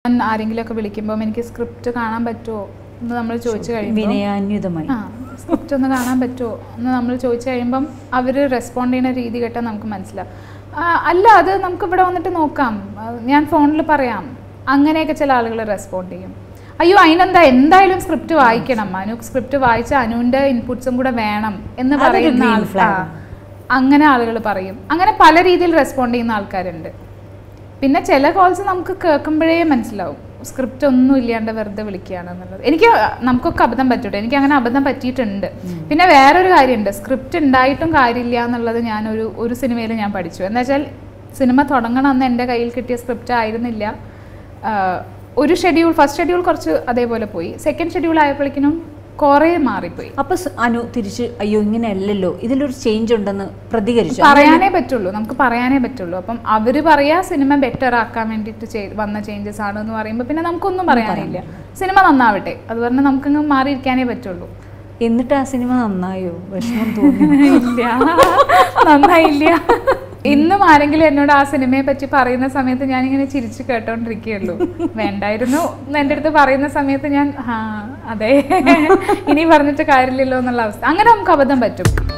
ആരെങ്കിലുമൊക്കെ വിളിക്കുമ്പോൾ എനിക്ക് സ്ക്രിപ്റ്റ് കാണാൻ പറ്റുമോ എന്ന് നമ്മൾ ചോദിച്ചു കഴിയുമ്പോൾ വിനയാന്വിതമായി സ്ക്രിപ്റ്റ് ഒന്ന് കാണാൻ പറ്റുമോ എന്ന് നമ്മൾ ചോദിച്ചു കഴിയുമ്പം അവർ റെസ്പോണ്ട് ചെയ്യുന്ന രീതി കേട്ടാൽ നമുക്ക് മനസ്സിലാവും. അല്ല അത് നമുക്ക് ഇവിടെ വന്നിട്ട് നോക്കാം, ഞാൻ ഫോണിൽ പറയാം, അങ്ങനെയൊക്കെ ചില ആളുകൾ റെസ്പോണ്ട് ചെയ്യും. അയ്യോ അതിനെന്താ, എന്തായാലും സ്ക്രിപ്റ്റ് വായിക്കണം, അനു സ്ക്രിപ്റ്റ് വായിച്ച അനുവിൻ്റെ ഇൻപുട്സും കൂടെ വേണം എന്ന് പറയുന്ന അങ്ങനെ ആളുകൾ പറയും. അങ്ങനെ പല രീതിയിൽ റെസ്പോണ്ട് ചെയ്യുന്ന ആൾക്കാരുണ്ട്. പിന്നെ ചില കോൾസ് നമുക്ക് കേൾക്കുമ്പോഴേ മനസ്സിലാവും സ്ക്രിപ്റ്റ് ഒന്നും ഇല്ലാണ്ട് വെറുതെ വിളിക്കുകയാണെന്നുള്ളത്. നമുക്കൊക്കെ അബദ്ധം പറ്റൂട്ടെ, എനിക്ക് അങ്ങനെ അബദ്ധം പറ്റിയിട്ടുണ്ട്. പിന്നെ വേറൊരു കാര്യമുണ്ട്, സ്ക്രിപ്റ്റ് ഉണ്ടായിട്ടും കാര്യമില്ല എന്നുള്ളത് ഞാൻ ഒരു സിനിമയിൽ ഞാൻ പഠിച്ചു. എന്താ വെച്ചാൽ സിനിമ തുടങ്ങണമെന്ന് എൻ്റെ കയ്യിൽ കിട്ടിയ സ്ക്രിപ്റ്റ് ആയിരുന്നില്ല. ഒരു ഷെഡ്യൂൾ, ഫസ്റ്റ് ഷെഡ്യൂൾ കുറച്ച് അതേപോലെ പോയി, സെക്കൻഡ് ഷെഡ്യൂൾ ആയപ്പോഴേക്കിനും കുറേ മാറിപ്പോയി. അപ്പൊ അനു തിരിച്ച് അയ്യോ ഇങ്ങനെയല്ലല്ലോ, ഇതിലൊരു ചേഞ്ച് ഉണ്ടെന്ന് പ്രതികരിച്ചു. പറയാനേ പറ്റുള്ളൂ, നമുക്ക് പറയാനേ പറ്റുള്ളൂ. അപ്പം അവര് പറയാ സിനിമ ബെറ്റർ ആക്കാൻ വേണ്ടിയിട്ട് വന്ന ചേഞ്ചസ് ആണ് എന്ന് പറയുമ്പോൾ പിന്നെ നമുക്കൊന്നും പറയാനില്ല. സിനിമ നന്നാവട്ടെ അത് പറഞ്ഞാൽ നമുക്കങ്ങ് മാറിയിരിക്കാനേ പറ്റുള്ളൂ. എന്നിട്ട് ആ സിനിമ നന്നായോ? വിഷമം തോന്നി? ഇല്ല, നന്നായില്ല. ഇന്നും ആരെങ്കിലും എന്നോട് ആ സിനിമയെ പറ്റി പറയുന്ന സമയത്ത് ഞാനിങ്ങനെ ചിരിച്ച് കേട്ടോണ്ടിരിക്കുകയുള്ളൂ. വേണ്ടായിരുന്നു എൻ്റെ അടുത്ത് പറയുന്ന സമയത്ത് ഞാൻ അതെ ഇനി പറഞ്ഞിട്ട് കാര്യമില്ലല്ലോ എന്നുള്ള അവസ്ഥ. അങ്ങനെ നമുക്ക് അബദ്ധം പറ്റും.